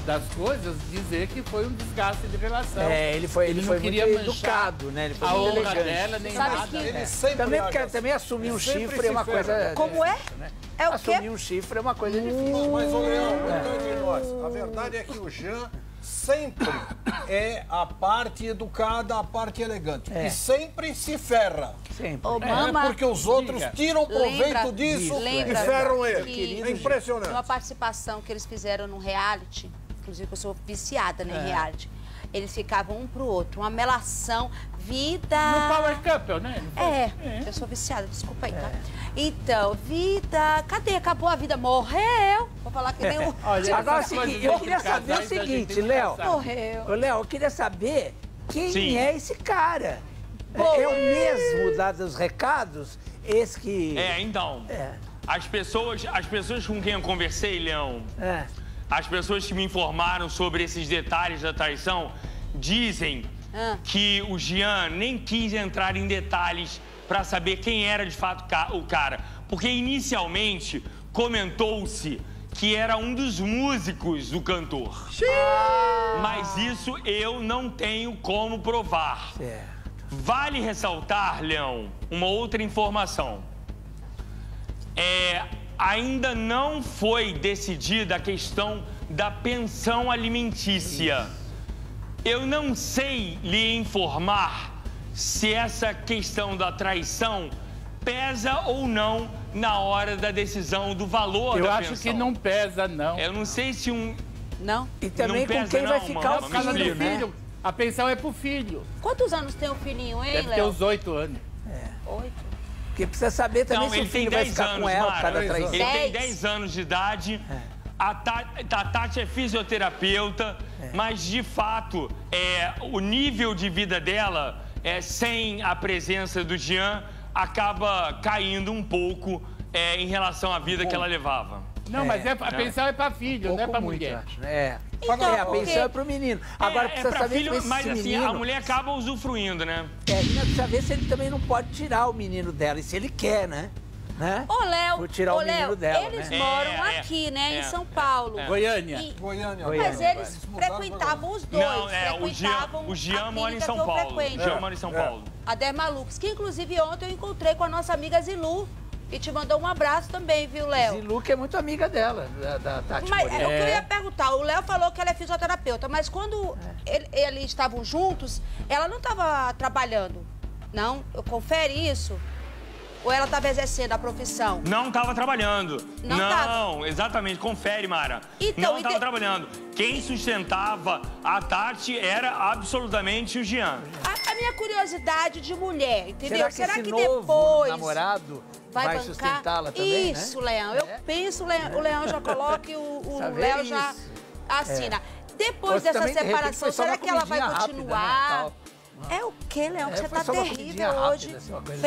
das coisas, dizer que foi um desgaste de relação. Ele foi muito educado, né? Ele foi a muito honra elegante. dela, nem nada. Ele sempre Também assumir um chifre é uma coisa... Como é? Né? É o quê? Assumir um chifre é uma coisa difícil. Mas, ô Leão, entre nós, a verdade é que o Jean sempre é a parte educada, a parte elegante. E sempre se ferra. Sempre. Ô, mama, Porque os outros tiram proveito disso lembra e ferram ele. que É impressionante. uma participação que eles fizeram no reality, inclusive eu sou viciada em reality, eles ficavam um pro outro, uma melação, vida... No Power Couple, né? Eu sou viciada, desculpa aí, tá? Então, vida... Cadê? Acabou a vida, morreu. Vou falar que nem o... Olha, Agora, essas coisas eu entre queria saber o casais, a gente seguinte, tem que Léo. pensar. Morreu. Ô, Léo, eu queria saber quem Sim. é esse cara. Pô. É o mesmo dos recados? Esse que... Então, as pessoas com quem eu conversei, Leão, as pessoas que me informaram sobre esses detalhes da traição, dizem que o Jean nem quis entrar em detalhes para saber quem era de fato o cara. Porque inicialmente comentou-se que era um dos músicos do cantor. Mas isso eu não tenho como provar. Certo. Vale ressaltar, Leão, uma outra informação. Ainda não foi decidida a questão da pensão alimentícia. Eu não sei lhe informar se essa questão da traição pesa ou não na hora da decisão do valor da pensão. Eu acho que não pesa, não. Eu não sei se Não? E também Não com pesa, quem vai não, ficar mano. o Casa do filho, né? filho. A pensão é pro filho. Quantos anos tem o filhinho, hein, Deve ter Léo? uns 8 anos. 8. Porque precisa saber também Não, se o ele tem filho vai 10 ficar anos, com ela por Mara. causa da traição. Ele tem 10. 10 anos de idade. A Tati é fisioterapeuta, mas de fato o nível de vida dela, sem a presença do Jean, acaba caindo um pouco em relação à vida que ela levava. Não, mas a pensão é pra filho, não é pra Muito, mulher. acho, né? Então, a pensão é pro menino. Agora precisa pra saber filho, com esse mas assim, menino... a mulher acaba usufruindo, né? Ainda precisa ver se ele também não pode tirar o menino dela, e se ele quer, né? Ô, Léo, Por tirar o menino dela, eles né? moram aqui, né, em São Paulo. Goiânia. Goiânia. Mas Goiânia, eles frequentavam os dois. Não, frequentavam o Jean a mora em clínica São que eu Paulo. O frequento. Jean mora em São Paulo. A Dermalux, que inclusive ontem eu encontrei com a nossa amiga Zilu. E te mandou um abraço também, viu, Léo? Zilu, que é muito amiga dela, da Tati Mas Moreira. o que eu ia perguntar, o Léo falou que ela é fisioterapeuta, mas quando eles estavam juntos, ela não estava trabalhando, não? Eu confere isso? Ou ela estava exercendo a profissão? Não estava trabalhando. Não tava? Exatamente. Confere, Mara. Então, não estava trabalhando. Quem sustentava a Tati era absolutamente o Jean. A minha curiosidade de mulher, entendeu? Será que esse novo depois namorado vai bancar? sustentá-la também, Isso, né? Leão. Eu penso, o Leão já coloca e o Saber Léo já isso. assina. Depois Ou dessa também, de repente, separação, foi só será uma que ela vai comidinha rápida, continuar? né, tal. É o quê, Leão? Você foi tá só uma terrível comidinha hoje. rápida, assim, uma coisa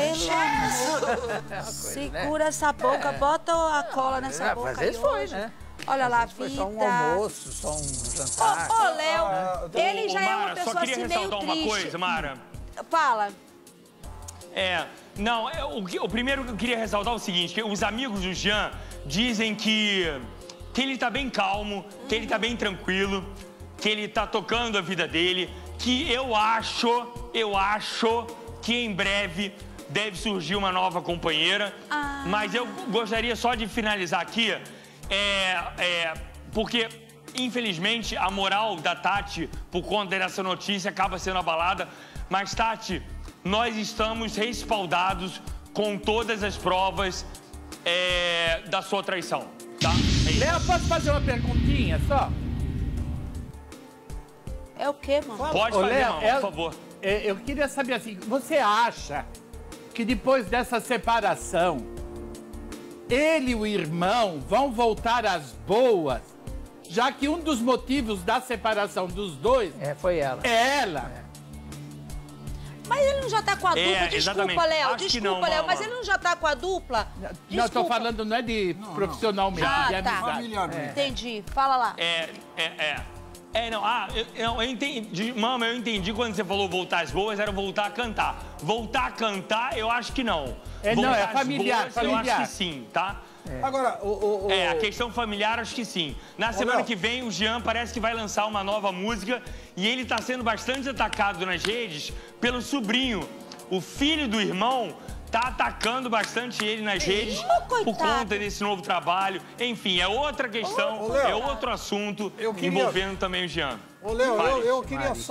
Pelo Segura essa boca, bota a cola nessa boca às vezes aí foi, hoje. né? Olha lá, Foi vida. só um almoço, só um jantar. Ô, Léo, ele já é uma Mara, pessoa só queria assim meio ressaltar uma triste. coisa, Mara. Fala. O primeiro que eu queria ressaltar é o seguinte, que os amigos do Jean dizem que ele tá bem calmo, que ele tá bem tranquilo, que ele tá tocando a vida dele, que eu acho que em breve deve surgir uma nova companheira. Mas eu gostaria só de finalizar aqui, porque, infelizmente, a moral da Tati, por conta dessa notícia, acaba sendo abalada. Mas, Tati, nós estamos respaldados com todas as provas da sua traição, tá? Léo, posso fazer uma perguntinha só? É o quê, mano? Pode Ô, fazer, Léo, por favor. Eu queria saber assim, você acha que depois dessa separação, ele e o irmão vão voltar às boas, já que um dos motivos da separação dos dois Foi ela. é ela? Mas ele não já tá com a dupla? exatamente. Desculpa, Léo. Acho que Desculpa, não, Léo. Mas Mama. ele não já tá com a dupla? Não, eu tô falando não é de profissionalmente, de tá. amizade. Familiarmente. Entendi. Fala lá. Eu entendi, Mama, eu entendi quando você falou voltar às boas, era voltar a cantar. Voltar a cantar, eu acho que não. Não, Voltar é às familiar, boas, Eu familiar. acho que sim, tá? Agora, a questão familiar, acho que sim. Na semana que vem, o Jean parece que vai lançar uma nova música e ele tá sendo bastante atacado nas redes pelo sobrinho. O filho do irmão tá atacando bastante ele nas redes por conta desse novo trabalho. Enfim, é outra questão, é outro assunto envolvendo também o Jean. Ô, Léo, eu queria só